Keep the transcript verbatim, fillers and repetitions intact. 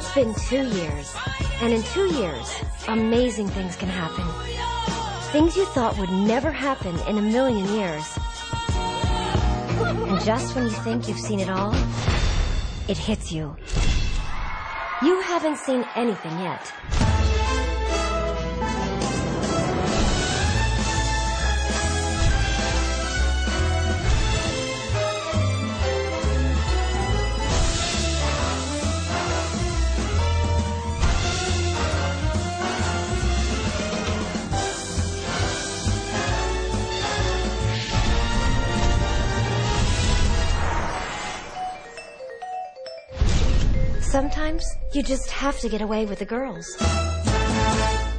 It's been two years, and in two years, amazing things can happen. Things you thought would never happen in a million years. And just when you think you've seen it all, it hits you. You haven't seen anything yet. Sometimes you just have to get away with the girls.